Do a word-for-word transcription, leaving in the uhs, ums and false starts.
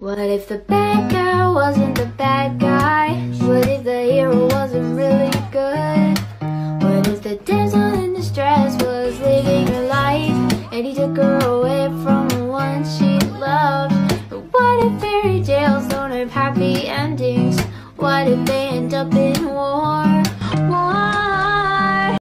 What if the bad guy wasn't the bad guy? What if the hero wasn't really good? What if the damsel in distress was living her life and he took her away from the one she loved? But what if fairy tales don't have happy endings? What if they end up in